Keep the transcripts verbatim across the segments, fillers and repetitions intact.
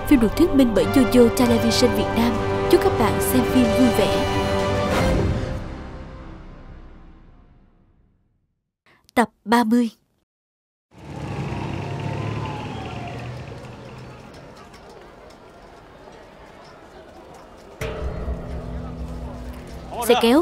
Phim được thuyết minh bởi Yoyo Television Việt Nam. Chúc các bạn xem phim vui vẻ. Tập ba mươi. Xe kéo.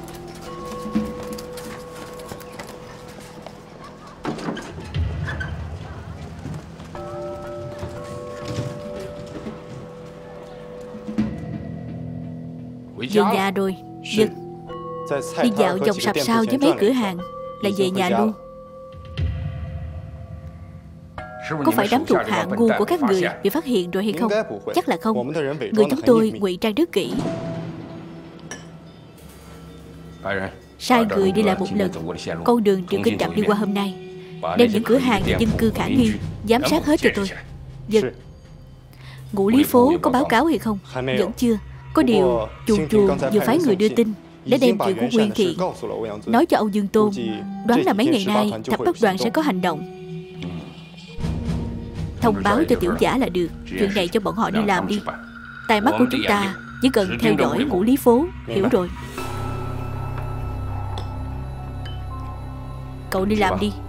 Về nhà rồi. Dân. Đi dạo vòng sạp sau với mấy cửa hàng là về nhà luôn. Có phải đám thuộc hạ ngu của các người bị phát hiện rồi hay không? Chắc là không. Người chúng tôi ngụy trang rất kỹ. Sai người đi lại một lần con đường Triệu Kinh Trạm đi qua hôm nay. Đem những cửa hàng và dân cư khả nghi giám sát hết cho tôi. Dân. Ngũ Lý Phố có báo cáo hay không? Vẫn chưa. Có điều chuồng chuồng vừa phái người đưa tin để đem chuyện của Nguyên Thiện nói cho Âu Dương Tôn. Đoán là mấy ngày nay thập bát đoàn sẽ có hành động. Thông báo cho Tiểu Giả là được. Chuyện này cho bọn họ đi làm đi. Tai mắt của chúng ta chỉ cần theo dõi Ngũ Lý Phố. Hiểu rồi. Cậu đi làm đi.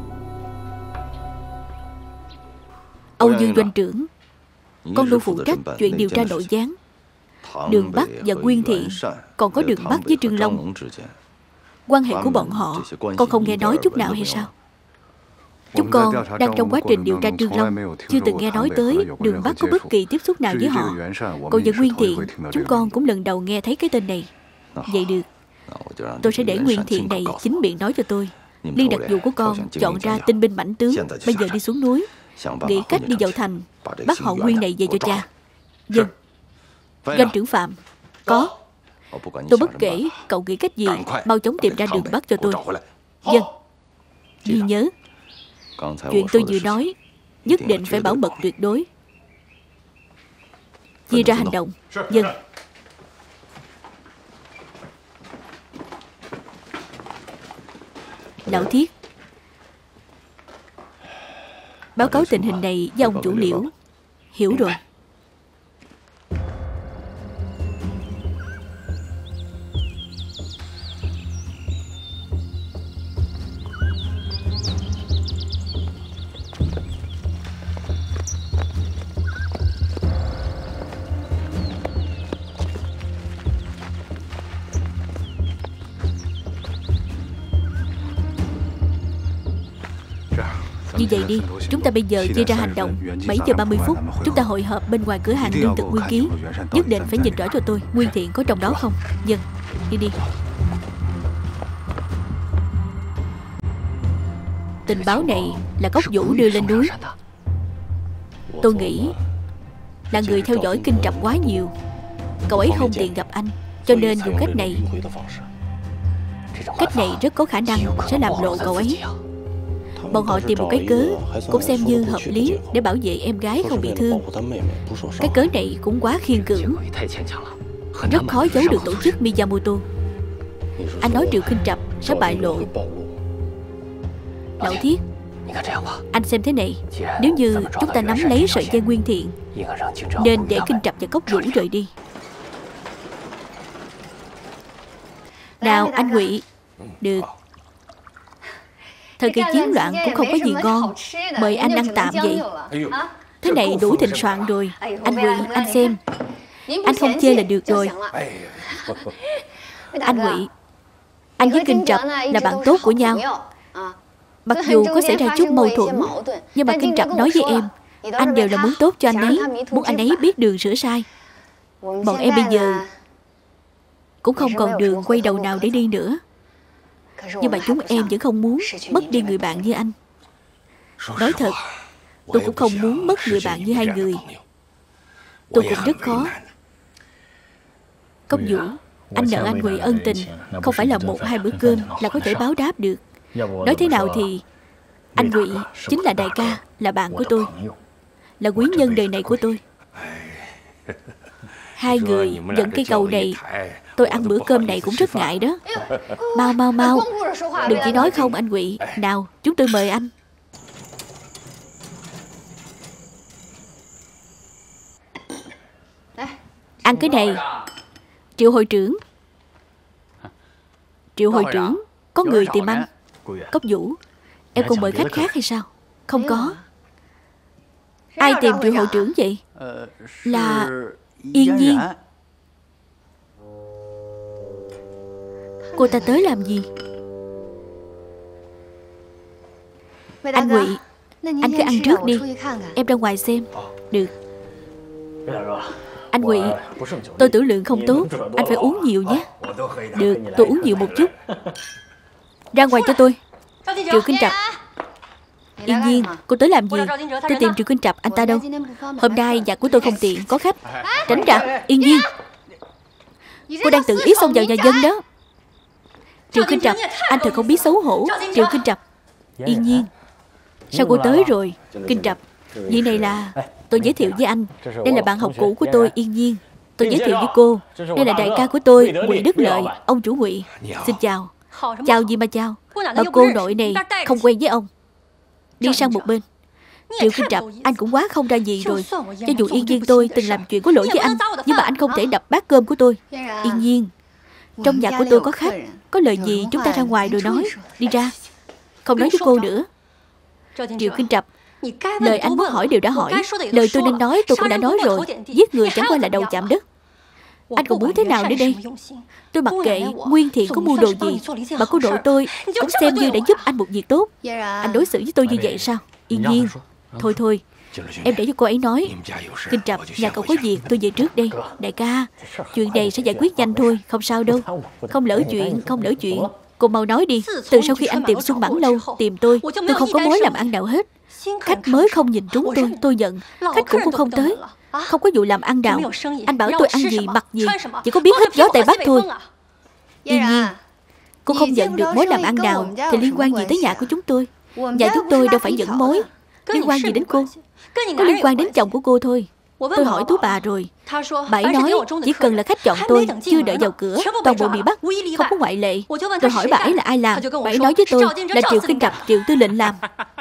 Âu Dương doanh trưởng, con luôn phụ trách chuyện điều tra nội gián. Đường Bắc và Nguyên Thiện, còn có Đường Bắc với Trương Long, quan hệ của bọn họ con không nghe nói chút nào hay sao? Chúng con đang trong quá trình điều tra Trương Long, chưa từng nghe nói tới Đường Bắc có bất kỳ tiếp xúc nào với họ. Còn về Nguyên Thiện, chúng con cũng lần đầu nghe thấy cái tên này. Vậy được, tôi sẽ để Nguyên Thiện này chính miệng nói cho tôi. Liên đặc vụ của con chọn ra tinh binh mãnh tướng, bây giờ đi xuống núi, nghĩ cách đi vào thành, bắt họ Nguyên này về cho cha. Dân. Doanh trưởng Phạm. Có. Tôi bất kể cậu nghĩ cách gì, mau chóng tìm ra Đường Bắc cho tôi. Dân. Ghi nhớ, chuyện tôi vừa nói nhất định phải bảo mật tuyệt đối. Chia ra hành động. Dân. Lão Thiết, báo cáo tình hình này với ông chủ Liễu. Hiểu rồi. Như vậy đi, chúng ta bây giờ chia ra hành động. Bảy giờ ba mươi phút chúng ta hội họp bên ngoài cửa hàng lương thực Nguyên Ký. Nhất định phải nhìn rõ cho tôi Nguyên Thiện có trong đó không. Dân. Đi đi. Tình báo này là Cốc Vũ đưa lên núi. Tôi nghĩ là người theo dõi Kinh Trập quá nhiều. Cậu ấy không tiện gặp anh, cho nên dùng cách này. Cách này rất có khả năng sẽ làm lộ cậu ấy. Bọn họ tìm một cái cớ cũng xem như hợp lý để bảo vệ em gái không bị thương. Cái cớ này cũng quá khiên cưỡng, rất khó giấu được tổ chức Miyamoto. Anh nói Triệu Kinh Trập sẽ bại lộ. Lão Thiết, anh xem thế này. Nếu như chúng ta nắm lấy sợi dây Nguyên Thiện, nên để Kinh Trập và Cốc Vũ rời đi. Nào anh Ngụy. Được. Thời kỳ chiến loạn cũng không có gì ngon, mời anh ăn tạm vậy. Thế này đủ thịnh soạn rồi. Anh Ngụy, anh xem. Anh không chê là được rồi. Anh Ngụy, anh với Kinh Trập là bạn tốt của nhau. Mặc dù có xảy ra chút mâu thuẫn, nhưng mà Kinh Trập nói với em, anh đều là muốn tốt cho anh ấy, muốn anh ấy biết đường sửa sai. Bọn em bây giờ cũng không còn đường quay đầu nào để đi nữa. Nhưng mà chúng em vẫn không muốn mất đi người bạn như anh. Nói thật, tôi cũng không muốn mất người bạn như hai người. Tôi cũng rất khó. Cốc Vũ, anh nợ anh Ngụy ân tình, không phải là một hai bữa cơm là có thể báo đáp được. Nói thế nào thì anh Ngụy chính là đại ca, là bạn của tôi, là quý nhân đời này của tôi. Hai người dẫn cây cầu này, tôi ăn bữa cơm này cũng rất ngại đó. Mau mau mau, đừng chỉ nói không anh Ngụy. Nào, chúng tôi mời anh. Ăn cái này. Triệu hội trưởng. Triệu hội trưởng, có người tìm anh. Cốc Vũ, em còn mời khách khác hay sao? Không có. Ai tìm Triệu hội trưởng vậy? Là Yên Nhiên. Cô ta tới làm gì? Anh Ngụy, anh cứ ăn trước đi. Em ra ngoài xem. Được. Anh Ngụy, tôi tiểu lượng không tốt, anh phải uống nhiều nhé. Được, tôi uống nhiều một chút. Ra ngoài cho tôi. Triệu Kinh Trạch. Yên Nhiên, cô tới làm gì? Tôi tìm Triệu Kinh Trạch, anh ta đâu? Hôm nay nhà của tôi không tiện, có khách. Tránh ra. Yên Nhiên, cô đang tự ý xông vào nhà dân đó. Triệu Kinh Trạch, anh thật không biết xấu hổ. Triệu Kinh Trạch. Yên Nhiên, sao cô tới rồi? Kinh Trạch, vị này là... Tôi giới thiệu với anh, đây là bạn học cũ của tôi, Yên Nhiên. Tôi giới thiệu với cô, đây là đại ca của tôi, Ngụy Đức Lợi, ông chủ Ngụy. Xin chào. Chào gì mà chào? Bà cô nội này không quen với ông. Đi sang một bên. Triệu Kinh Trạch, anh cũng quá không ra gì rồi. Cho dù Yên Nhiên tôi từng làm chuyện có lỗi với anh, nhưng mà anh không thể đập bát cơm của tôi. Yên Nhiên, trong nhà của tôi có khách, có lời gì chúng ta ra ngoài rồi nói. Đi ra. Không nói với cô nữa. Triệu Kinh Trạch, lời anh muốn hỏi đều đã hỏi. Lời tôi nên nói tôi cũng đã nói rồi. Giết người chẳng qua là đầu chạm đất. Anh còn muốn thế nào nữa đây? Tôi mặc kệ Nguyên Thiện có mua đồ gì, mà cô nội tôi cũng xem như đã giúp anh một việc tốt. Anh đối xử với tôi như vậy sao? Yên Nhiên, thôi thôi, em để cho cô ấy nói. Kinh Trạch, nhà cậu có việc, tôi về trước đây. Đại ca, chuyện này sẽ giải quyết nhanh thôi, không sao đâu. Không lỡ chuyện, không lỡ chuyện. Cô mau nói đi. Từ sau khi anh tìm Xuân Bản Lâu tìm tôi, tôi không có mối làm ăn nào hết. Khách mới không nhìn trúng tôi, tôi nhận. Khách cũ cũng không tới. Không có vụ làm ăn nào. Anh bảo tôi ăn gì, mặc gì, chỉ có biết hít gió Tây Bắc thôi. Yên Nhiên, cô không nhận được mối làm ăn nào thì liên quan gì tới nhà của chúng tôi? Nhà chúng tôi đâu phải dẫn mối. Liên quan gì đến cô? Có liên quan đến chồng của cô thôi. Tôi hỏi Tú bà rồi. Bà ấy nói chỉ cần là khách chọn tôi, chưa đợi vào cửa, toàn bộ bị bắt, không có ngoại lệ. Tôi hỏi bà ấy là ai làm. Bà ấy nói với tôi là Triệu Kinh Trạch, Triệu Tư lệnh làm.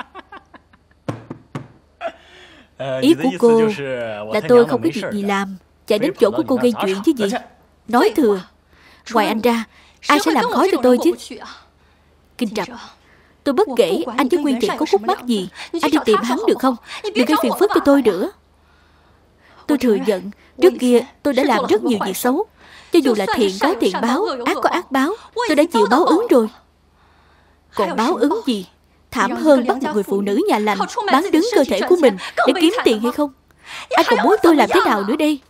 Ý của cô là tôi không có việc gì làm, chạy đến chỗ của cô gây chuyện chứ gì. Nói thừa. Ngoài anh ra, ai sẽ làm khó cho tôi chứ? Kinh Trạch, tôi bất kể anh với Nguyên Thiện có khúc mắc gì, anh đi tìm hắn được không? Đừng gây phiền phức cho tôi nữa. Tôi thừa nhận, trước kia tôi đã làm rất nhiều việc xấu. Cho dù là thiện có thiện báo, ác có ác báo, tôi đã chịu báo ứng rồi. Còn báo ứng gì thảm hơn bắt một người phụ nữ nhà lành bán đứng cơ thể của mình để kiếm tiền hay không? Anh còn muốn tôi làm thế nào nữa đây?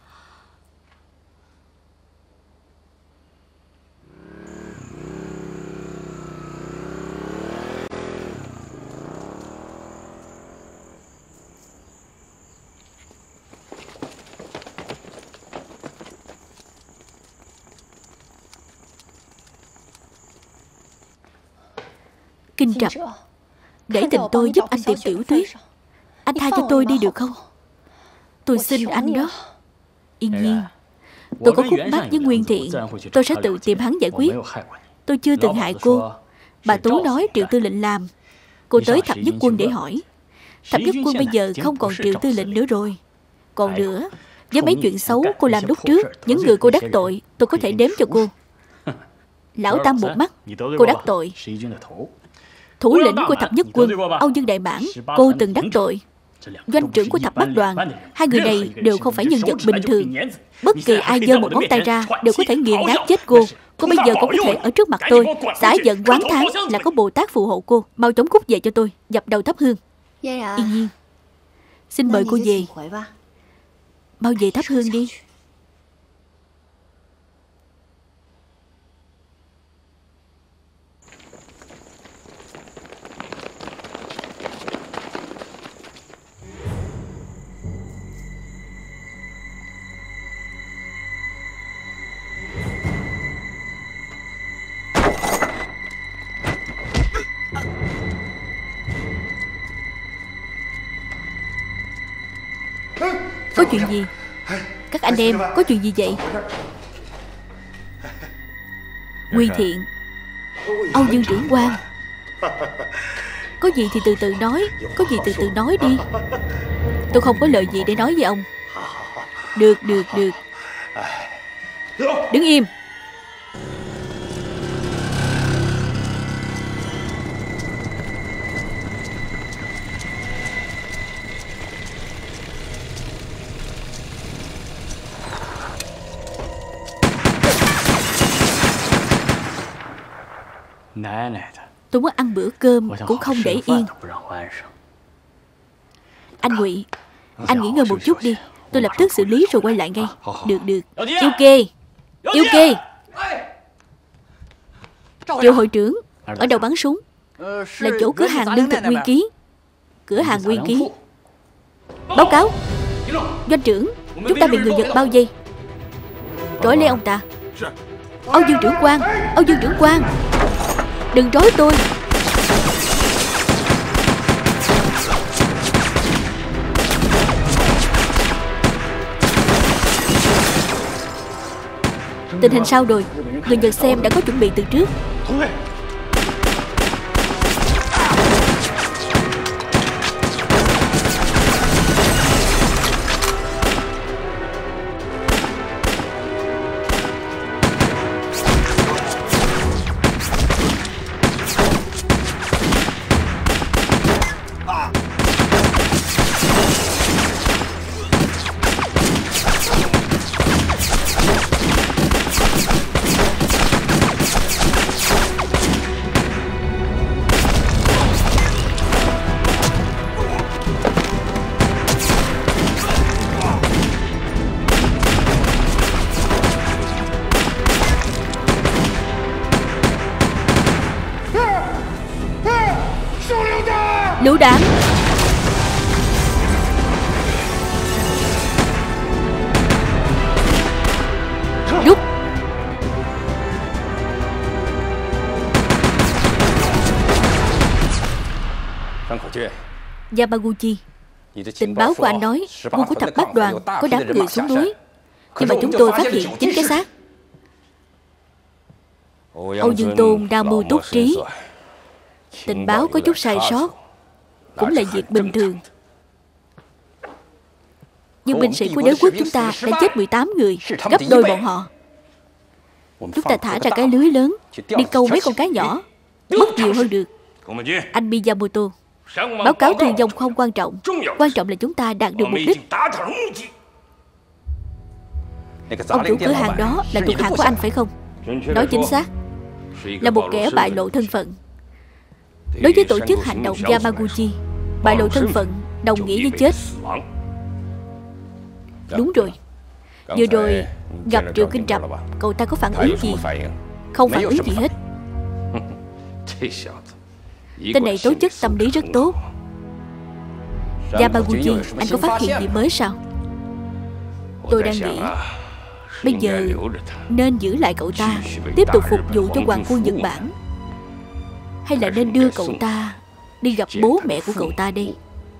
Kinh Trạch, để tình tôi giúp anh tìm Tiểu Tuyết. Anh tha cho tôi đi được không? Tôi xin anh đó. Yên Nhiên, tôi có khúc mắc với Nguyên Thiện, tôi sẽ tự tìm hắn giải quyết. Tôi chưa từng hại cô. Bà Tú nói Triệu Tư lệnh làm. Cô tới Thập Nhất Quân để hỏi. Thập Nhất Quân bây giờ không còn Triệu Tư lệnh nữa rồi. Còn nữa, với mấy chuyện xấu cô làm lúc trước, những người cô đắc tội, tôi có thể đếm cho cô. Lão Tam một mắt, cô đắc tội. Thủ lĩnh của Thập Nhất Quân, Âu Dương Đại Mãn, cô từng đắc tội. Doanh trưởng của Thập Bát Đoàn, hai người này đều không phải nhân vật bình thường. Bất kỳ ai giơ một ngón tay ra đều có thể nghiền nát chết cô. Cô bây giờ cũng có thể ở trước mặt tôi xả giận quán thán là có Bồ Tát phù hộ cô. Mau chóng cút về cho tôi, dập đầu thắp hương. Yên Nhiên, xin mời cô về. Mau về thắp hương đi. Có chuyện gì? Các anh em có chuyện gì vậy? Nguyên Thiện, Âu Dương trưởng quan, có gì thì từ từ nói. Có gì từ từ nói đi. Tôi không có lời gì để nói với ông. Được, được, được. Đứng im. Tôi muốn ăn bữa cơm cũng không để yên. Anh Ngụy, anh nghỉ ngơi một chút đi. Tôi lập tức xử lý rồi quay lại ngay. Được được. Yêu kê, Yêu kê. Triệu hội trưởng, ở đầu bắn súng là chỗ cửa hàng lương thực Nguyên Ký. Cửa hàng Nguyên Ký. Báo cáo doanh trưởng, chúng ta bị người Nhật bao vây. Trói lấy ông ta. Âu Dương trưởng quan, Âu Dương trưởng quan, đừng trói tôi. Tình hình sao rồi? Người Nhật xem đã có chuẩn bị từ trước. Lựu đạn. Rút. Yamaguchi, tình báo của anh nói quân của thập bát đoàn có đám người xuống núi, nhưng mà chúng tôi phát hiện chính cái xác. Âu Dương Tôn đang mưu túc trí. Tình báo có chút sai sót cũng là việc bình thường. Nhưng binh sĩ của đế quốc chúng ta đã chết mười tám người, gấp đôi bọn họ. Chúng ta thả ra cái lưới lớn, đi câu mấy con cá nhỏ, mất nhiều hơn được. Anh Miyamoto, báo cáo thương vong không quan trọng, quan trọng là chúng ta đạt được mục đích. Ông chủ cửa hàng đó là thuộc hạ của anh phải không? Nói chính xác, là một kẻ bại lộ thân phận. Đối với tổ chức hành động Yamaguchi, bại lộ thân phận đồng nghĩa với chết. Đúng rồi. Vừa rồi gặp Triệu Kinh Trập, cậu ta có phản ứng gì? Không phản ứng gì hết. Tên này tố chất tâm lý rất tốt. Yamaguchi, anh có phát hiện gì mới sao? Tôi đang nghĩ bây giờ nên giữ lại cậu ta, tiếp tục phục vụ cho hoàng quân Nhật Bản, hay là nên đưa cậu ta đi gặp bố mẹ của cậu ta đây?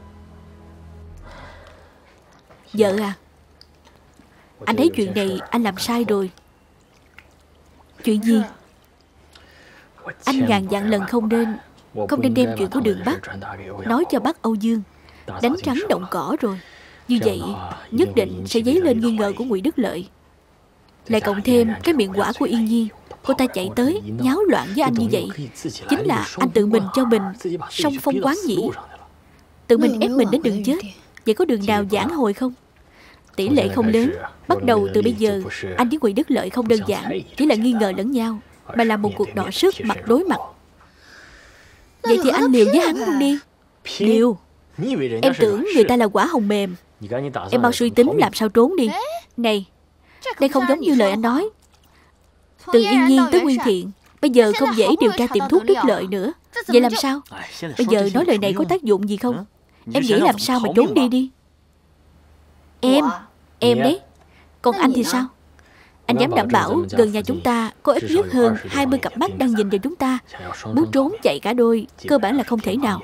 Vợ à, anh thấy chuyện này anh làm sai rồi. Chuyện gì? Anh ngàn vạn lần không nên Không nên đem chuyện của Đường Bắc nói cho bác Âu Dương. Đánh trắng động cỏ rồi. Như vậy nhất định sẽ dấy lên nghi ngờ của Ngụy Đức Lợi. Lại cộng thêm cái miệng quả của Yên Nhiên. Cô ta chạy tới nháo loạn với anh như vậy, chính là anh tự mình cho mình song phong quán nhỉ. Tự mình ép mình đến đường chết. Vậy có đường nào giảng hồi không? Tỷ lệ không lớn. Bắt đầu từ bây giờ, anh với Ngụy Đức Lợi không đơn giản chỉ là nghi ngờ lẫn nhau, mà là một cuộc đọ sức mặt đối mặt. Vậy thì anh liều với hắn luôn đi. Liều? Em tưởng người ta là quả hồng mềm. Em mau suy tính làm sao trốn đi. Này, đây không giống như lời anh nói. Từ Yên Nhiên tới Nguyên Thiện, bây giờ không dễ điều tra tiệm thuốc Đức Lợi nữa. Vậy làm sao? Bây giờ nói lời này có tác dụng gì không? Em nghĩ làm sao mà trốn đi đi. Em, em đấy. Còn anh thì sao? Anh dám đảm bảo gần nhà chúng ta có ít nhất hơn hai mươi cặp mắt đang nhìn vào chúng ta. Muốn trốn chạy cả đôi cơ bản là không thể nào.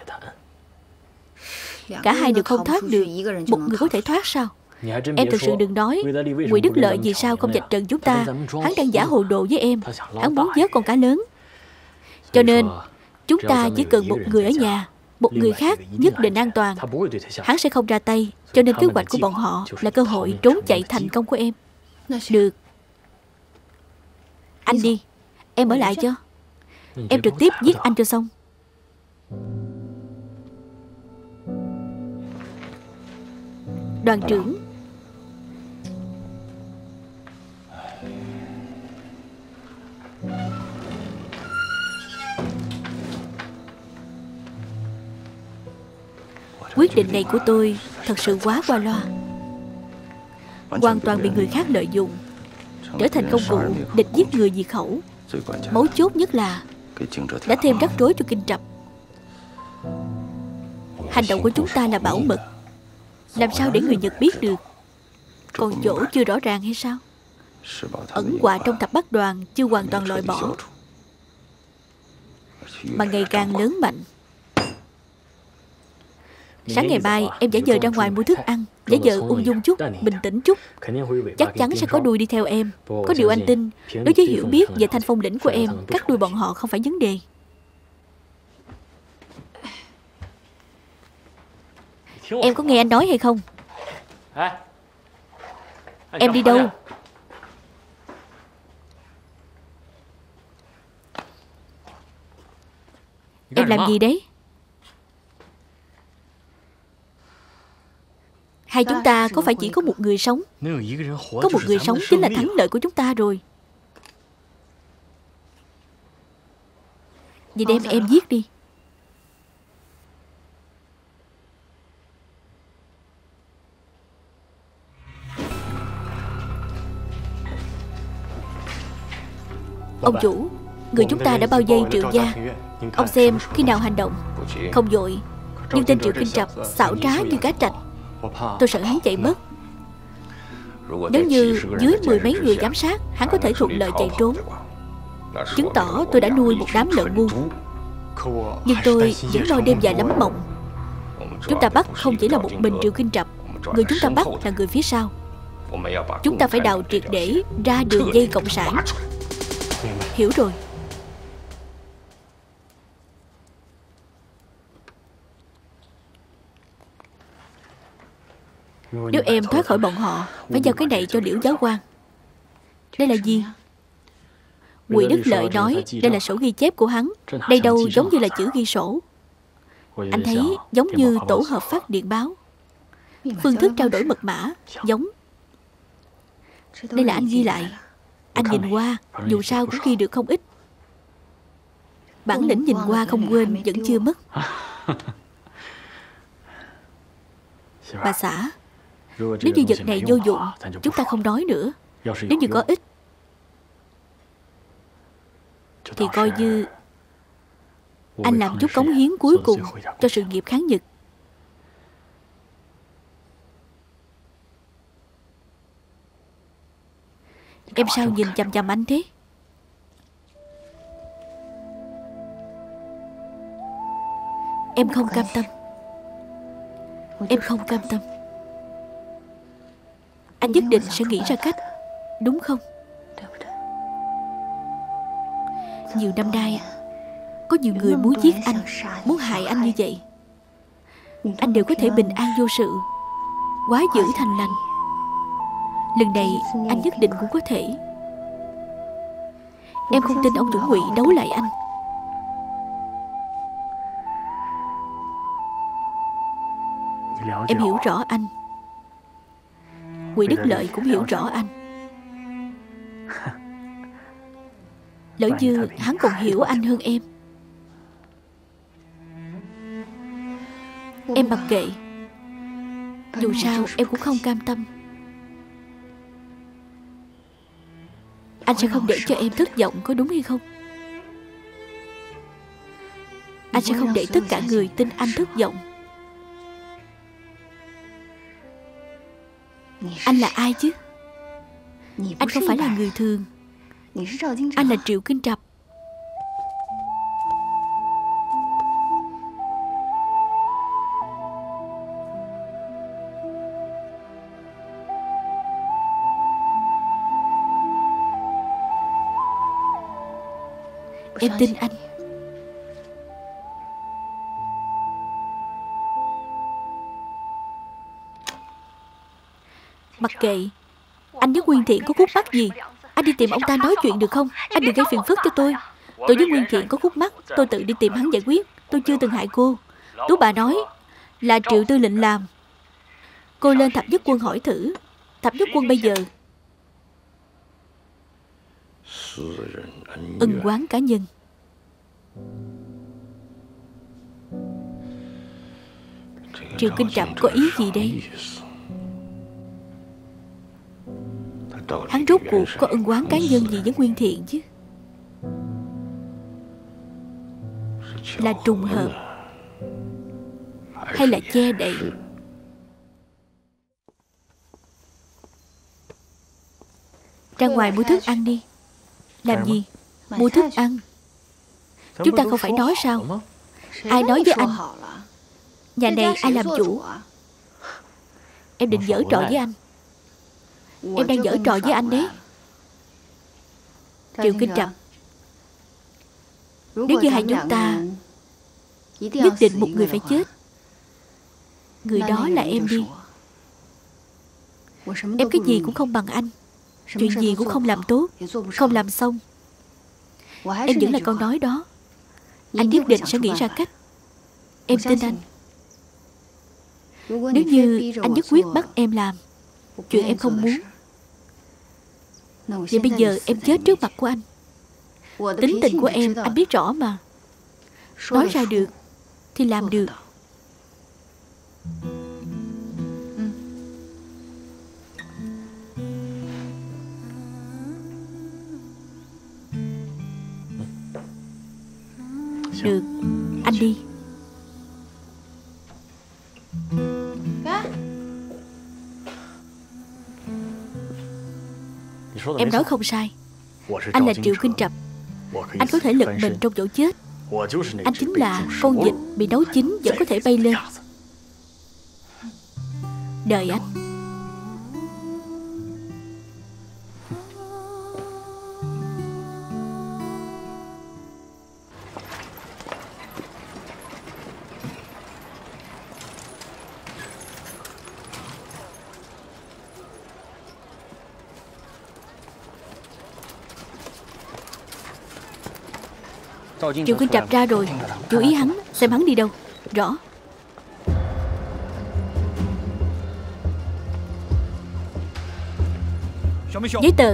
Cả hai đều không thoát được, một người có thể thoát sao? Em thực sự đừng nói Ngụy Đức Lợi vì sao không vạch trần chúng ta. Hắn đang giả hồ đồ với em. Hắn muốn vớt con cá lớn. Cho nên chúng ta chỉ cần một người ở nhà, một người khác nhất định an toàn. Hắn sẽ không ra tay. Cho nên kế hoạch của bọn họ là cơ hội trốn chạy thành công của em. Được. Anh đi, em ở lại cho. Em trực tiếp giết anh cho xong. Đoàn trưởng, quyết định này của tôi thật sự quá qua loa, hoàn toàn bị người khác lợi dụng, trở thành công cụ địch giết người diệt khẩu. Mấu chốt nhất là đã thêm rắc rối cho Kinh Trập. Hành động của chúng ta là bảo mật, làm sao để người Nhật biết được? Còn chỗ chưa rõ ràng hay sao? Ẩn họa trong thập bát đoàn chưa hoàn toàn loại bỏ, mà ngày càng lớn mạnh. Sáng ngày mai em giả vờ ra ngoài mua thức ăn, giả vờ ung dung chút, bình tĩnh chút. Chắc chắn sẽ có đuôi đi theo em. Có điều anh tin, đối với hiểu biết về thanh phong lĩnh của em, cắt đuôi bọn họ không phải vấn đề. Em có nghe anh nói hay không? Em đi đâu? Em làm gì đấy? Hai chúng ta có phải chỉ có một người sống? Có một người sống chính là thắng lợi của chúng ta rồi. Vậy đem em giết đi. Ông chủ, người chúng ta đã bao vây Triệu gia. Ông xem khi nào hành động. Không vội, nhưng tên Triệu Kinh Trập xảo trá như cá trạch. Tôi sợ hắn chạy mất. Nếu như dưới mười mấy người giám sát, hắn có thể thuận lợi chạy trốn, chứng tỏ tôi đã nuôi một đám lợn ngu. Nhưng tôi vẫn lo đêm dài lắm mộng. Chúng ta bắt không chỉ là một mình Triệu Kinh Trập, người chúng ta bắt là người phía sau. Chúng ta phải đào triệt để ra đường dây cộng sản. Hiểu rồi. Nếu em thoát khỏi bọn họ, phải giao cái này cho Liễu giáo quan. Đây là gì? Ngụy Đức Lợi nói đây là sổ ghi chép của hắn. Đây đâu giống như là chữ ghi sổ. Anh thấy giống như tổ hợp phát điện báo. Phương thức trao đổi mật mã giống. Đây là anh ghi lại. Anh nhìn qua, dù sao cũng ghi được không ít. Bản lĩnh nhìn qua không quên vẫn chưa mất. Bà xã, nếu như vật này vô dụng, chúng ta không nói nữa. Nếu như có ích, thì coi như anh làm chút cống hiến cuối cùng cho sự nghiệp kháng Nhật. Em sao nhìn chằm chằm anh thế? Em không cam tâm. Em không cam tâm. Anh nhất định sẽ nghĩ ra cách, đúng không? Nhiều năm nay, có nhiều người muốn giết anh, muốn hại anh như vậy. Anh đều có thể bình an vô sự, quá dữ thành lành. Lần này anh nhất định cũng có thể. Em không tin ông chủ Ngụy đấu lại anh. Em hiểu rõ anh. Ngụy Đức Lợi cũng hiểu rõ anh. Lỡ như hắn còn hiểu anh hơn em. Em mặc kệ. Dù sao em cũng không cam tâm. Anh sẽ không để cho em thất vọng, có đúng hay không? Anh sẽ không để tất cả người tin anh thất vọng. Anh là ai chứ? Anh không phải là người thường. Anh là Triệu Kinh Trập. Em tin anh. Mặc kệ anh với Nguyên Thiện có khúc mắc gì, Anh đi tìm ông ta nói chuyện được không? Anh đừng gây phiền phức cho tôi. Tôi với Nguyên Thiện có khúc mắc, tôi tự đi tìm hắn giải quyết. Tôi chưa từng hại cô. Tú bà nói là Triệu Tư Lệnh làm. Cô lên Thập Nhất Quân hỏi thử. Thập Nhất Quân bây giờ ân oán cá nhân. Triệu Kinh Trập có ý gì đây? Hắn rốt cuộc có ân oán cá nhân gì với Nguyên Thiện chứ? Là trùng hợp hay là che đậy? Ra ngoài mua thức ăn đi. Làm gì? Mua thức ăn. Chúng ta không phải nói sao? Ai nói với anh? Nhà này ai làm chủ? Em định giở trò với anh. Em đang giở trò với anh đấy. Triệu Kinh Trập, nếu như hai chúng ta nhất định một người phải chết, người đó là em đi. Em cái gì cũng không bằng anh, chuyện gì cũng không làm tốt, không làm xong. Em vẫn là câu nói đó. Anh nhất định sẽ nghĩ ra cách. Em tin anh. Nếu như anh nhất quyết bắt em làm chuyện em không muốn, vậy bây giờ em chết trước mặt của anh. Tính tình của em anh biết rõ mà. Nói ra được thì làm được. Được, anh đi. Em nói không sai. Anh là Triệu Kinh Trập. Anh có thể lật mình trong chỗ chết. Anh chính là con vịt bị nấu chín vẫn có thể bay lên. Đợi anh. Triệu Kinh Trập ra rồi. Chú ý hắn, xem hắn đi đâu. Rõ. Giấy tờ.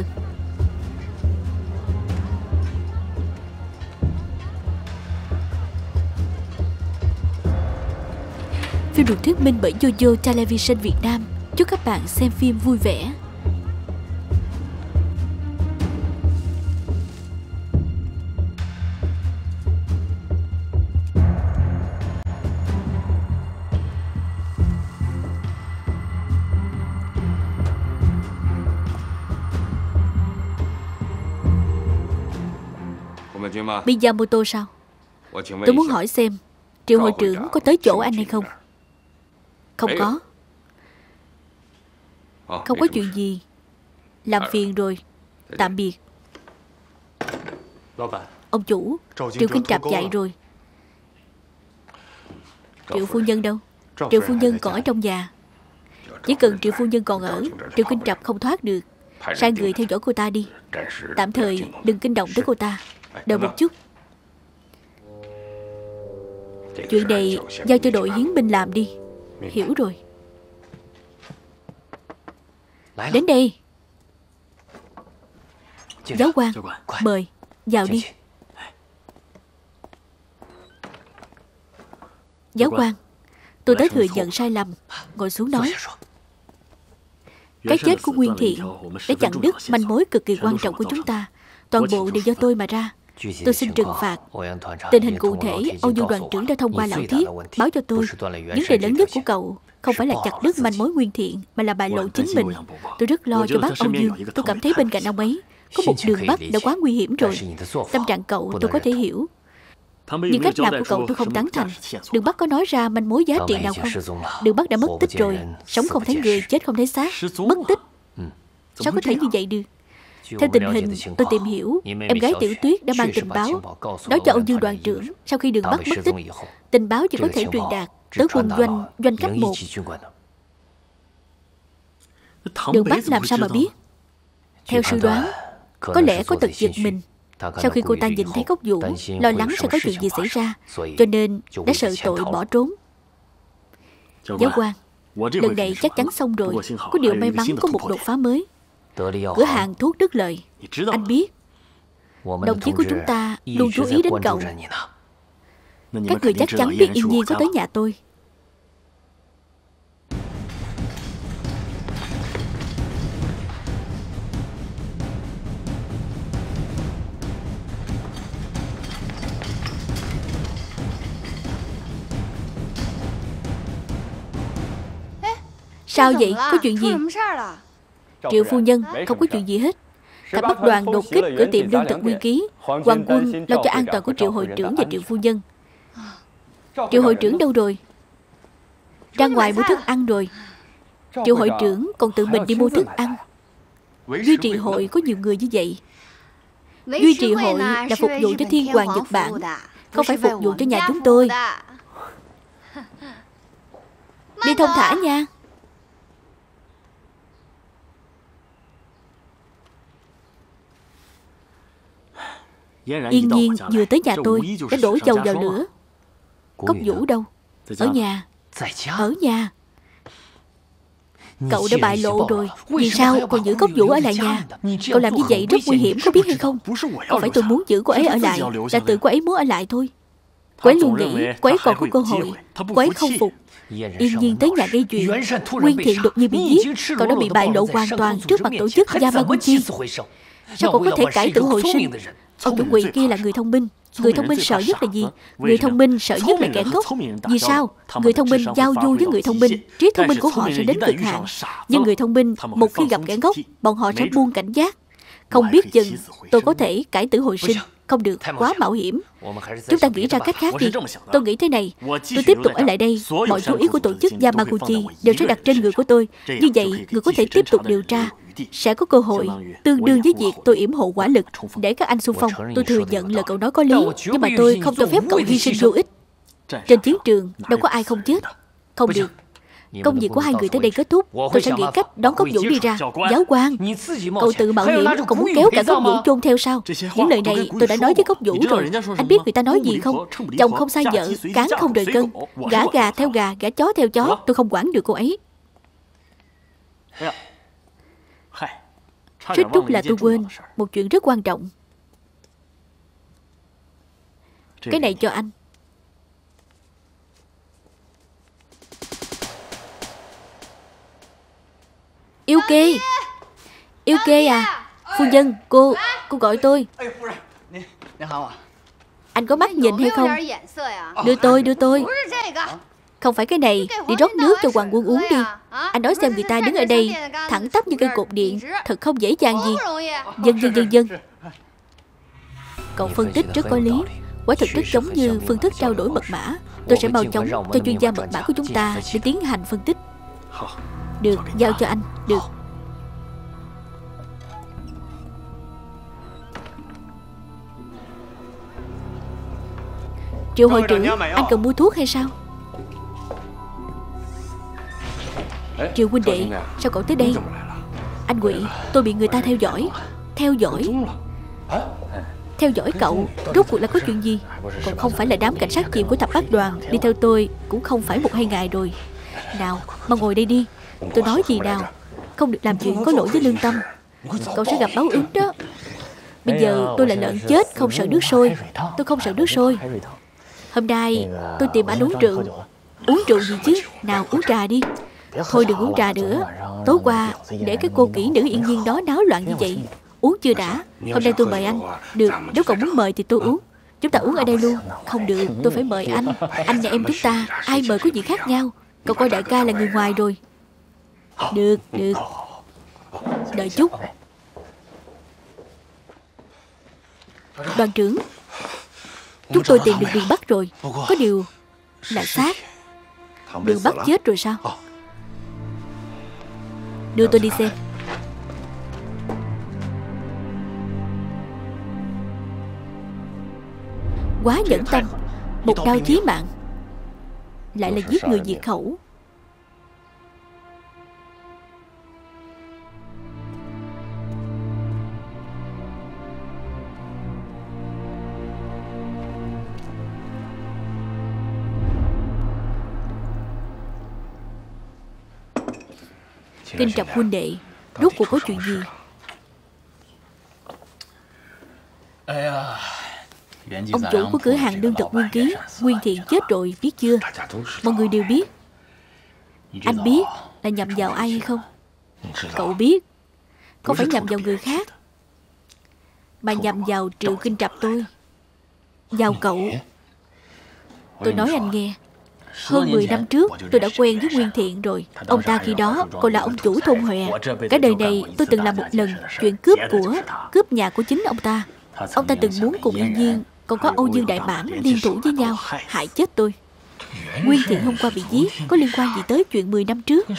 Phim được thuyết minh bởi Yoyo Television Việt Nam. Chúc các bạn xem phim vui vẻ. Miyamoto sao? Tôi muốn hỏi xem Triệu hội trưởng có tới chỗ anh hay không? Không có. Không có chuyện gì. Làm phiền rồi. Tạm biệt. Ông chủ, Triệu Kinh Trập chạy rồi. Triệu phu nhân đâu? Triệu phu nhân còn ở trong nhà. Chỉ cần Triệu phu nhân còn ở, Triệu Kinh Trập không thoát được. Sai người theo dõi cô ta đi. Tạm thời đừng kinh động tới cô ta. Đợi một chút. Chuyện này giao cho đội hiến binh làm đi. Hiểu rồi. Đến đây. Giáo quan, mời. Vào đi. Giáo quan, tôi tới thừa nhận sai lầm. Ngồi xuống nói. Cái chết của Nguyên Thiện đã chặn đứt manh mối cực kỳ quan trọng của chúng ta. Toàn bộ đều do tôi mà ra. Tôi xin trừng phạt. Tình hình cụ thể, Âu Dương đoàn trưởng đã thông qua lão thiết báo cho tôi. Vấn đề lớn nhất của cậu không phải là chặt đứt manh mối Nguyên Thiện, mà là bại lộ chính mình. Tôi rất lo cho bác Âu Dương. Tôi cảm thấy bên cạnh ông ấy có một đường bắc đã quá nguy hiểm rồi. Tâm trạng cậu tôi có thể hiểu, nhưng cách làm của cậu tôi không tán thành. Đường Bắc có nói ra manh mối giá trị nào không? Đường Bắc đã mất tích rồi. Sống không thấy người, chết không thấy xác. Mất tích. Sao có thể như vậy được? Theo tình hình tôi tìm hiểu, em gái Tiểu Tuyết đã mang tình báo nói cho Âu Dương đoàn trưởng. Sau khi Đường Bắc mất tích, tình báo chỉ có thể truyền đạt tới quân doanh doanh cấp một. Đường Bắc làm sao mà biết? Theo suy đoán, Có lẽ có tật giật mình. Sau khi cô ta nhìn thấy Cốc Vũ, lo lắng sẽ có chuyện gì xảy ra, cho nên đã sợ tội bỏ trốn. Giáo quan, lần này chắc chắn xong rồi. Có điều may mắn có một đột phá mới. Cửa hàng thuốc Đức Lợi. Anh biết đồng chí của chúng ta luôn chú ý đến cậu. Các người chắc chắn biết Yên Nhiên có tới nhà tôi. Sao vậy? Có chuyện gì? Triệu phu nhân, không có chuyện gì hết. Cảnh Bắc đoàn đột kích cửa tiệm lương thực Nguyên Ký. Hoàng quân lo cho an toàn của Triệu hội trưởng và Triệu phu nhân. Triệu hội trưởng đâu rồi? Ra ngoài mua thức ăn rồi. Triệu hội trưởng còn tự mình đi mua thức ăn. Duy trì hội có nhiều người như vậy. Duy trì hội là phục vụ cho Thiên Hoàng Nhật Bản, không phải phục vụ cho nhà chúng tôi. Đi thông thả nha. Yên Nhiên vừa tới nhà tôi đã đổ dầu vào lửa. Cốc Vũ đâu? Ở nhà. Ở nhà. Cậu đã bại lộ rồi. Vì sao còn giữ Cốc Vũ ở lại nhà? Cậu làm như vậy rất nguy hiểm, có biết hay không? Không phải tôi muốn giữ cô ấy ở lại, là tự cô ấy muốn ở lại thôi. Cô ấy luôn nghĩ cô ấy còn có cơ hội. Cô ấy không phục. Yên Nhiên tới nhà gây chuyện. Nguyên Thiện đột nhiên bị giết. Cậu đã bị bại lộ hoàn toàn trước mặt tổ chức Yamaguchi. Sao cậu có thể cải tử hồi sinh? Ông chủ quỷ kia là người thông minh. Người thông minh sợ nhất là gì? Người thông minh sợ nhất là kẻ ngốc. Vì sao? Người thông minh giao du với người thông minh, trí thông minh của họ sẽ đến cực hạn. Nhưng người thông minh, một khi gặp kẻ ngốc, bọn họ sẽ buông cảnh giác. Không biết chừng tôi có thể cải tử hồi sinh. Không được, quá mạo hiểm. Chúng ta nghĩ ra cách khác đi. Tôi nghĩ thế này. Tôi tiếp tục ở lại đây. Mọi chú ý của tổ chức Yamaguchi đều sẽ đặt trên người của tôi. Như vậy, người có thể tiếp tục điều tra. Sẽ có cơ hội tương đương với việc tôi yểm hộ hỏa lực để các anh xung phong. Tôi thừa nhận là cậu nói có lý, nhưng mà tôi không cho phép cậu hy sinh vô ích. Trên chiến trường đâu có ai không chết. Không được. Công việc của hai người tới đây kết thúc, tôi sẽ nghĩ cách đón Cốc Vũ đi ra. Giáo quan, cậu tự mạo hiểm còn muốn kéo cả Cốc Vũ chôn theo sao? Những lời này tôi đã nói với Cốc Vũ rồi. Anh biết người ta nói gì không? Chồng không sai vợ, cán không rời cân. Gả gà theo gà, gả chó theo chó. Tôi không quản được cô ấy. Rất đúng là tôi quên một chuyện rất quan trọng. Cái này cho anh. Yêu Kê. Yêu Kê à? Phu nhân, cô Cô gọi tôi. Anh có mắt nhìn hay không? Đưa tôi, đưa tôi. Không phải cái này. Đi rót nước cho Hoàng quân uống đi. Anh nói xem người ta đứng ở đây thẳng tắp như cây cột điện, thật không dễ dàng gì. Dân dân dân dân. Cậu phân tích rất có lý. Quả thực rất giống như phương thức trao đổi mật mã. Tôi sẽ mau chóng cho chuyên gia mật mã của chúng ta để tiến hành phân tích. Được, giao cho anh. Được. Triệu hội trưởng, anh cần mua thuốc hay sao? Triệu huynh đệ, sao cậu tới đây? Anh Ngụy, tôi bị người ta theo dõi. Theo dõi? Theo dõi cậu, rốt cuộc là có chuyện gì? Còn không phải là đám cảnh sát chìm của thập bát đoàn. Đi theo tôi cũng không phải một hai ngày rồi. Nào, mà ngồi đây đi. Tôi nói gì nào? Không được làm chuyện có lỗi với lương tâm. Cậu sẽ gặp báo ứng đó. Bây giờ tôi là lợn chết không sợ nước sôi. Tôi không sợ nước sôi. Hôm nay tôi tìm anh uống rượu. Uống rượu gì chứ? Nào uống trà đi. Thôi đừng uống trà nữa. Tối qua để cái cô kỹ nữ Yên Nhiên đó náo loạn như vậy. Uống chưa đã. Hôm nay tôi mời anh. Được, nếu cậu muốn mời thì tôi uống. Chúng ta uống ở đây luôn. Không được, tôi phải mời anh. Anh và em chúng ta ai mời có gì khác nhau. Cậu coi đại ca là người ngoài rồi. Được, được. Đợi chút. Đoàn trưởng, chúng tôi tìm được Đường Bắc rồi. Có điều là xác. Đường Bắc chết rồi sao? Đưa tôi đi xem. Quá nhẫn tâm. Một đao chí mạng, lại là giết người diệt khẩu. Kinh Trập huynh đệ, rốt cuộc có chuyện gì? Ông chủ của cửa hàng lương thực Nguyên Ký, Nguyên Thiện chết rồi, biết chưa? Mọi người đều biết. Anh biết là nhầm vào ai hay không? Cậu biết. Không phải nhầm vào người khác, mà nhầm vào Triệu Kinh Trập tôi. Vào cậu. Tôi nói anh nghe, hơn mười năm trước tôi đã quen với Nguyên Thiện rồi. Ông ta khi đó còn là ông chủ thôn Hòe. Cả đời này tôi từng làm một lần chuyện cướp của, cướp nhà của chính ông ta. Ông ta từng muốn cùng Yên Nhiên còn có Âu Dương Đại Mãn liên thủ với nhau hại chết tôi. Nguyên Thiện hôm qua bị giết, có liên quan gì tới chuyện mười năm trước?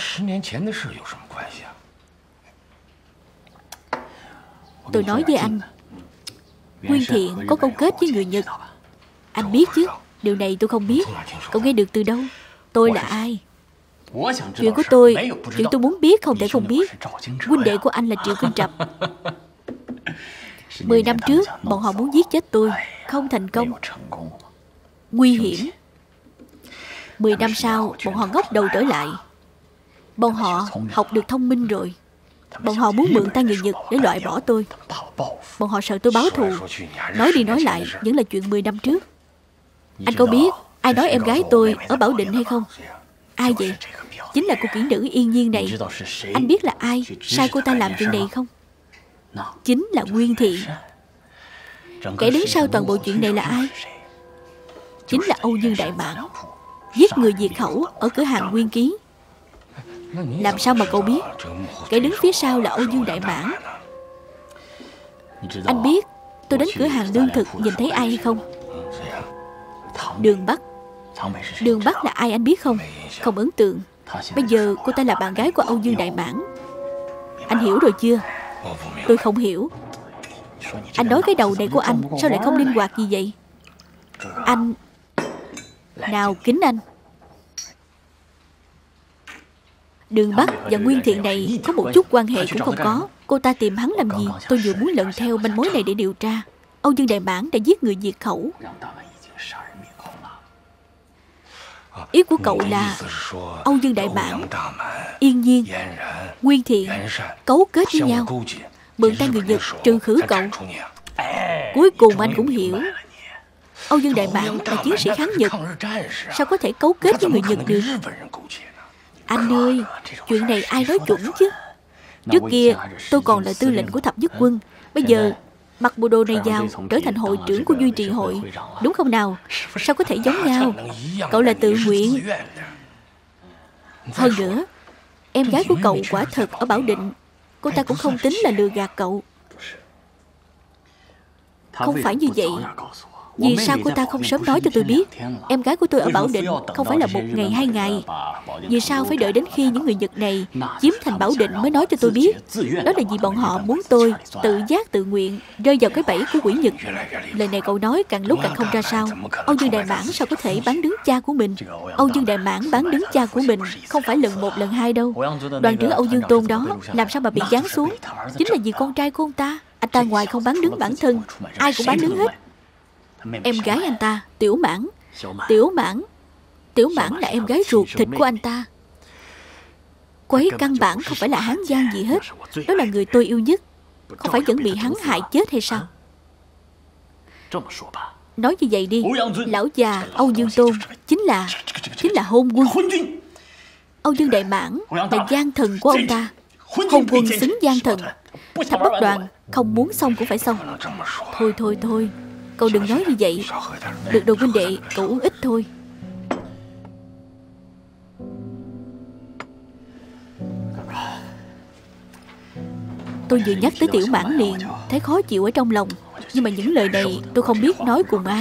Tôi nói với anh, Nguyên Thiện có câu kết với người Nhật. Anh biết chứ? Điều này tôi không biết. Cậu nghe được từ đâu? Tôi là ai? Chuyện của tôi, chuyện tôi muốn biết không thể không biết. Huynh đệ của anh là Triệu Kinh Trập. Mười năm trước bọn họ muốn giết chết tôi, không thành công. Nguy hiểm. Mười năm sau bọn họ ngóc đầu trở lại. Bọn họ học được thông minh rồi. Bọn họ muốn mượn tay người Nhật để loại bỏ tôi. Bọn họ sợ tôi báo thù. Nói đi nói lại vẫn là chuyện mười năm trước. Anh có biết ai nói em gái tôi ở Bảo Định hay không? Ai vậy? Chính là cô kỹ nữ Yên Nhiên này. Anh biết là ai sai cô ta làm chuyện này không? Chính là Nguyên Thiện. Kẻ đứng sau toàn bộ chuyện này là ai? Chính là Âu Dương Đại Mãn, giết người diệt khẩu ở cửa hàng Nguyên Ký. Làm sao mà cậu biết kẻ đứng phía sau là Âu Dương Đại Mãn? Anh biết tôi đến cửa hàng lương thực nhìn thấy ai hay không? Đường Bắc. Đường Bắc là ai anh biết không? Không ấn tượng. Bây giờ cô ta là bạn gái của Âu Dương Đại Mãn. Anh hiểu rồi chưa? Tôi không hiểu. Anh nói cái đầu này của anh sao lại không linh hoạt gì vậy? Anh... Nào kính anh. Đường Bắc và Nguyên Thiện này có một chút quan hệ cũng không có. Cô ta tìm hắn làm gì? Tôi vừa muốn lần theo manh mối này để điều tra. Âu Dương Đại Mãn đã giết người diệt khẩu. Ý của cậu là Âu Dương Đại Mãn, Yên Nhiên, Nguyên Thiện cấu kết với nhau, mượn tay người Nhật trừ khử cậu. Cuối cùng anh cũng hiểu. Âu Dương Đại Mãn là chiến sĩ kháng Nhật, sao có thể cấu kết với người Nhật được? Anh ơi, chuyện này ai nói chuẩn chứ? Trước kia tôi còn là tư lệnh của thập nhất quân, bây giờ mặc bộ đồ này vào trở thành hội trưởng của duy trì hội, đúng không nào? Sao có thể giống nhau? Cậu là tự nguyện. Hơn nữa, em gái của cậu quả thật ở Bảo Định. Cô ta cũng không tính là lừa gạt cậu. Không phải như vậy. Vì sao cô ta không sớm nói cho tôi biết em gái của tôi ở Bảo Định không phải là một ngày hai ngày? Vì sao phải đợi đến khi những người Nhật này chiếm thành Bảo Định mới nói cho tôi biết? Đó là vì bọn họ muốn tôi tự giác tự nguyện rơi vào cái bẫy của quỷ Nhật. Lời này cậu nói càng lúc càng không ra sao. Âu Dương Đại Mãn sao có thể bán đứng cha của mình? Âu Dương Đại Mãn bán đứng cha của mình không phải lần một lần hai đâu. Đoàn trưởng Âu Dương Tôn đó làm sao mà bị giáng xuống? Chính là vì con trai của ông ta. Anh ta ngoài không bán đứng bản thân, ai cũng bán đứng hết. Em gái anh ta, Tiểu Mãn. Tiểu Mãn Tiểu Mãn là em gái ruột thịt của anh ta. Cô ấy căn bản không phải là Hán Giang gì hết. Đó là người tôi yêu nhất. Không phải vẫn bị hắn hại chết hay sao? Nói như vậy đi, lão già Âu Dương Tôn Chính là Chính là hôn quân. Âu Dương Đại Mãn là gian thần của ông ta. Hôn quân xứng gian thần. Thập Bất Đoàn không muốn xong cũng phải xong. Thôi thôi thôi, cậu đừng nói như vậy. Được rồi huynh đệ, cậu uống ít thôi. Tôi vừa nhắc tới Tiểu Mãn liền thấy khó chịu ở trong lòng. Nhưng mà những lời này tôi không biết nói cùng ai.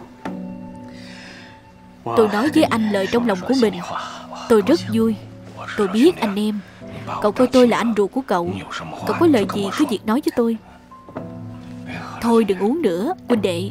Tôi nói với anh lời trong lòng của mình. Tôi rất vui. Tôi biết anh em. Cậu coi tôi là anh ruột của cậu. Cậu có lời gì cứ việc nói với tôi. Thôi đừng uống nữa huynh đệ.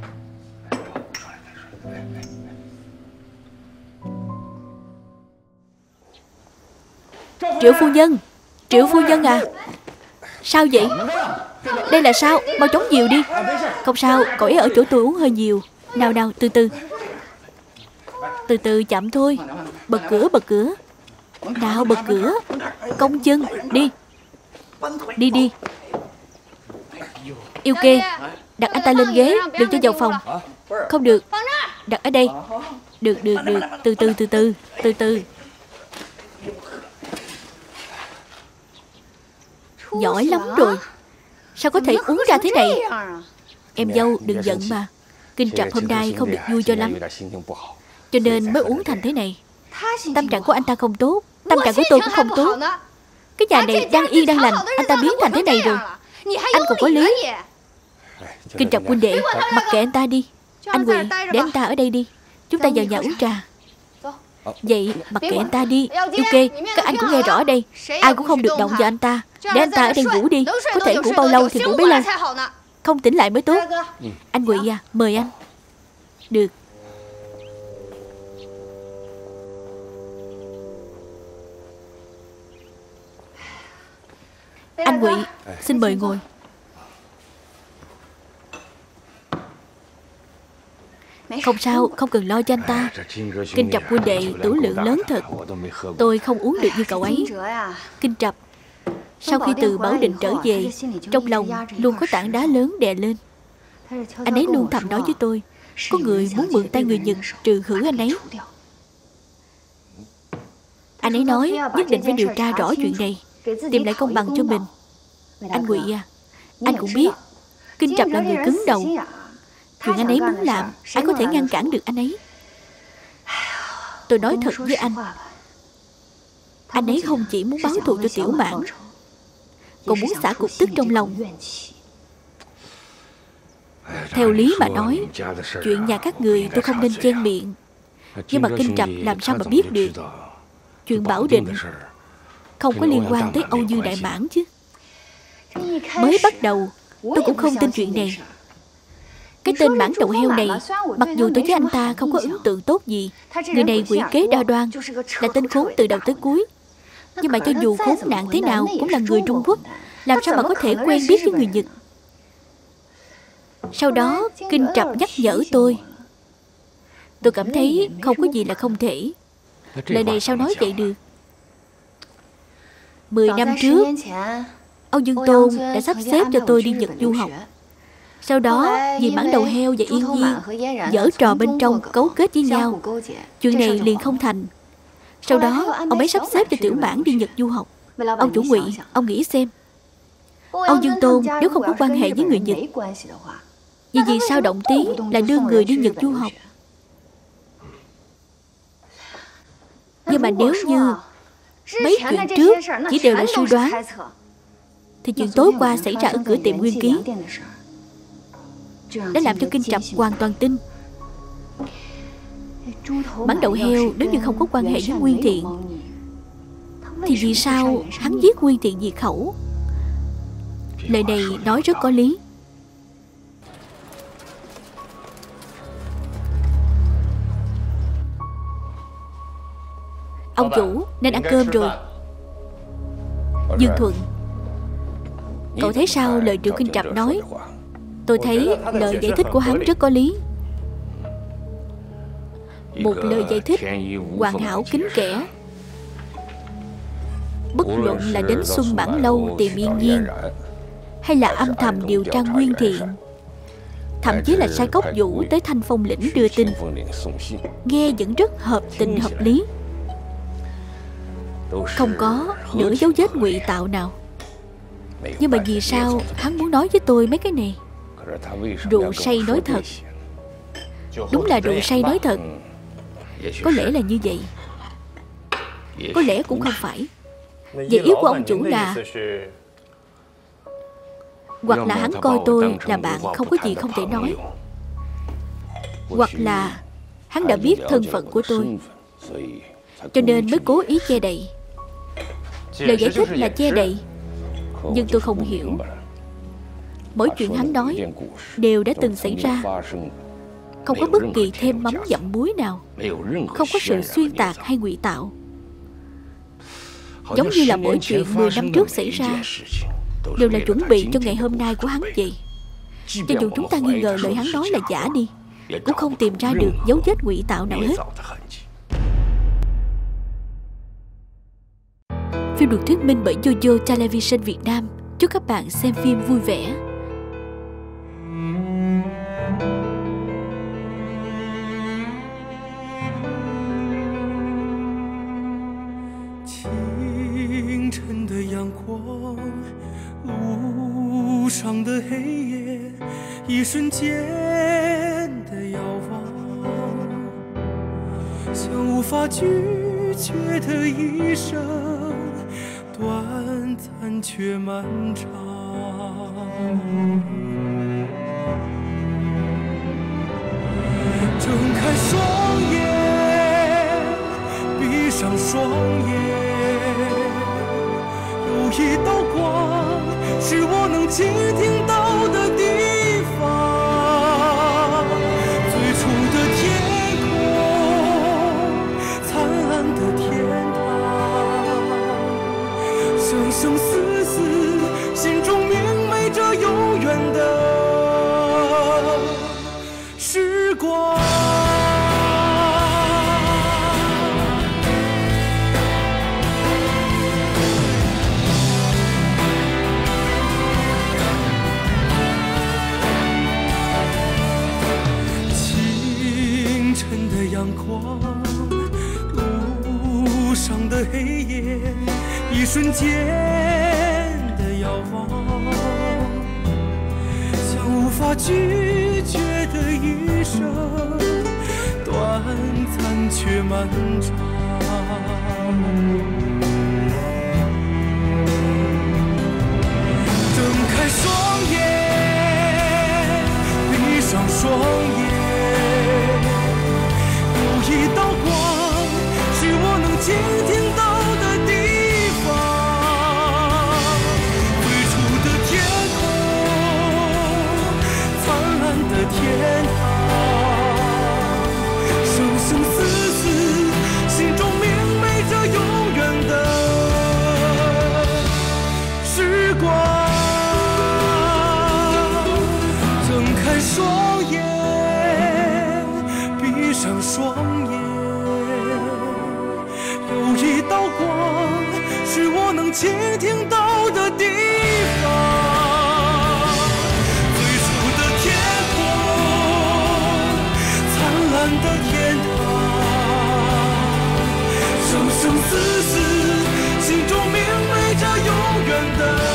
Triệu phu nhân, Triệu phu nhân à. Sao vậy? Đây là sao? Mau chóng dìu đi. Không sao, cậu ấy ở chỗ tôi uống hơi nhiều. Nào nào, từ từ. Từ từ chậm thôi. Bật cửa, bật cửa. Nào bật cửa. Cong chân. Đi. Đi đi. Yêu kê, đặt anh ta lên ghế, đừng cho vào phòng. Không được. Đặt ở đây. Được, được, được. Từ từ, từ từ. Từ từ. Giỏi lắm rồi. Sao có thể uống ra thế này? Em dâu đừng giận mà. Kinh Trạch hôm nay không được vui cho lắm, cho nên mới uống thành thế này. Tâm trạng của anh ta không tốt, tâm trạng của tôi cũng không tốt. Cái nhà này đang yên đang lành, anh ta biến thành thế này rồi. Anh còn có lý. Kinh Trạch huynh đệ, mặc kệ anh ta đi. Anh Ngụy, để anh ta ở đây đi. Chúng ta vào nhà uống trà. Vậy mặc kệ anh ta đi. Yêu kê, các anh cũng nghe rõ đây. Ai cũng không được động vào anh ta. Để anh ta ở đây ngủ đi. Có thể ngủ bao lâu thì ngủ bấy lâu. Không tỉnh lại mới tốt. Anh Ngụy à, mời anh. Được. Anh Ngụy, xin mời ngồi. Không sao, không cần lo cho anh ta. Kinh Trạch huynh đệ tửu lượng lớn thật. Tôi không uống được như cậu ấy. Kinh Trạch, sau khi từ Bảo Định trở về, trong lòng luôn có tảng đá lớn đè lên. Anh ấy luôn thầm nói với tôi, có người muốn mượn tay người Nhật trừ khử anh ấy. Anh ấy nói nhất định phải điều tra rõ chuyện này, tìm lại công bằng cho mình. Anh Ngụy à, anh cũng biết Kinh Trạch là người cứng đầu. Chuyện anh ấy muốn làm, ai có thể ngăn cản được anh ấy. Tôi nói thật với anh, anh ấy không chỉ muốn báo thù cho Tiểu Mãn, còn muốn xả cục tức trong lòng. Theo lý mà nói, chuyện nhà các người tôi không nên chen miệng. Nhưng mà Kinh Trạch làm sao mà biết được. Chuyện Bảo Định không có liên quan tới Âu Dương Đại Mãn chứ. Mới bắt đầu tôi cũng không tin chuyện này. Cái tên Mãn đầu heo này, mặc dù tôi với anh ta không có ấn tượng tốt gì, người này quỷ kế đa đoan, là tên khốn từ đầu tới cuối. Nhưng mà cho dù khốn nạn thế nào cũng là người Trung Quốc, làm sao mà có thể quen biết với người Nhật. Sau đó Kinh Trạch nhắc nhở tôi. Tôi cảm thấy không có gì là không thể. Lời này sao nói vậy được. Mười năm trước, Âu Dương Tôn đã sắp xếp cho tôi đi Nhật du học. Sau đó vì Mãn đầu heo và Yên Nhiên giở trò bên trong cấu kết với nhau, chuyện này liền không thành. Sau đó ông ấy sắp xếp cho Tiểu Mãn đi Nhật du học. Ông chủ Ngụy, ông nghĩ xem, Âu Dương Tôn nếu không có quan hệ với người Nhật, vì vì sao động tí là đưa người đi Nhật du học. Nhưng mà nếu như mấy chuyện trước chỉ đều là suy đoán, thì chuyện tối qua xảy ra ở cửa tiệm Nguyên Ký đã làm cho Kinh Trạch hoàn toàn tin. Mãn đầu heo nếu như không có quan hệ với Nguyên Thiện, thì vì sao hắn giết Nguyên Thiện diệt khẩu? Lời này nói rất có lý. Ông chủ nên ăn cơm rồi. Dương Thuận, cậu thấy sao lời Triệu Kinh Trạch nói? Tôi thấy lời giải thích của hắn rất có lý. Một lời giải thích hoàn hảo kín kẽ. Bất luận là đến Xuân Bản Lâu tìm Yên Nhiên, hay là âm thầm điều tra Nguyên Thiện, thậm chí là sai Cốc Vũ tới Thanh Phong Lĩnh đưa tin, nghe vẫn rất hợp tình hợp lý. Không có nửa dấu vết ngụy tạo nào. Nhưng mà vì sao hắn muốn nói với tôi mấy cái này? Rượu say nói thật. Đúng là rượu say nói thật. Có lẽ là như vậy, có lẽ cũng không phải. Vậy ý của ông chủ là hoặc là hắn coi tôi là bạn không có gì không thể nói, hoặc là hắn đã biết thân phận của tôi, cho nên mới cố ý che đậy. Lời giải thích là che đậy, nhưng tôi không hiểu. Mỗi chuyện hắn nói đều đã từng xảy ra, không có bất kỳ thêm mắm dặm muối nào, không có sự xuyên tạc hay ngụy tạo. Giống như là mỗi chuyện mười năm trước xảy ra đều là chuẩn bị cho ngày hôm nay của hắn vậy. Cho dù chúng ta nghi ngờ lời hắn nói là giả đi, cũng không tìm ra được dấu vết ngụy tạo nào hết. phim được thuyết minh bởi Yoyo Television Việt Nam. Chúc các bạn xem phim vui vẻ. 生生死死，心中明媚着永远的